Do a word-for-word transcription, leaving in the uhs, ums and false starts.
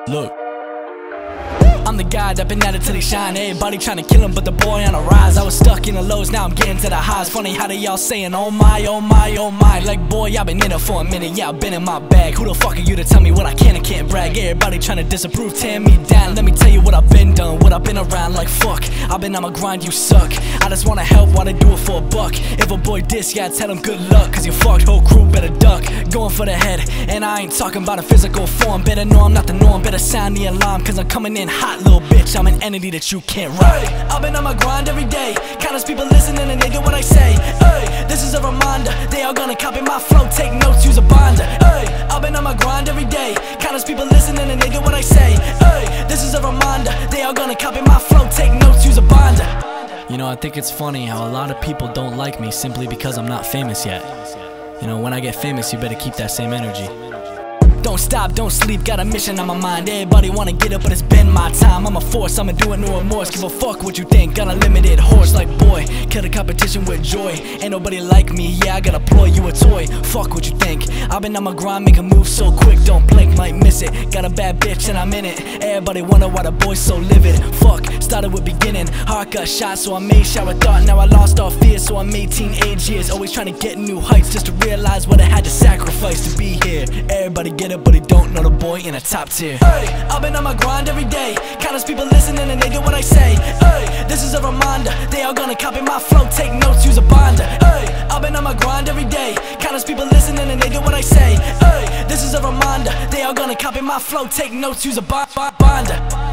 Look, I'm the guy that been at it till he shine. Everybody tryna kill him, but the boy on a rise. I was stuck in the lows, now I'm getting to the highs. Funny how they y'all saying, oh my, oh my, oh my. Like boy, I've been in it for a minute, yeah, I've been in my bag. Who the fuck are you to tell me what I can and can't brag? Everybody tryna disapprove, tear me down. Let me tell you what I've been done, what I've been around. Like fuck, I've been on my grind, you suck. I just wanna help while they do it for a buck. If a boy diss, yeah, tell him good luck, cause you fucked, whole crew better duck. Going for the head, and I ain't talking about a physical form. Better know I'm not the norm, better sound the alarm, cause I'm coming in hot, little bitch. I'm an entity that you can't ride. I've been on my grind every day, countless people listening and they do what I say. Ay, this is a reminder, they all gonna copy my flow, take notes, use a binder. Ay, I've been on my grind every day, countless people listening and they do what I say. Ay, this is a reminder, they all gonna copy my flow, take notes, use a binder. You know, I think it's funny how a lot of people don't like me simply because I'm not famous yet. You know, when I get famous, you better keep that same energy. Don't stop, don't sleep, got a mission on my mind. Everybody wanna get up, but it's been my time. I'm a force, I'ma do it, no remorse. Give a fuck what you think, got a limited horse. Like boy, kill the competition with joy. Ain't nobody like me, yeah, I got a ploy, you a toy. Fuck what you think, I've been on my grind, make a move so quick. Don't blink, might miss it. Got a bad bitch and I'm in it. Everybody wonder why the boy's so livid. Fuck, started with beginning, heart got shot, so I made shower thought. Now I lost all fear, so I made teenage years. Always trying to get new heights, just to realize what I had to sacrifice to be here. Everybody get it, but he don't know the boy in a top tier. Hey, I've been on my grind every day, countless people listening and they do what I say. Hey, this is a reminder, they all gonna copy my flow, take notes, use a binder. Hey, I've been on my grind every day, countless people listening and they do what I say. Hey, this is a reminder, they all gonna copy my flow, take notes, use a binder.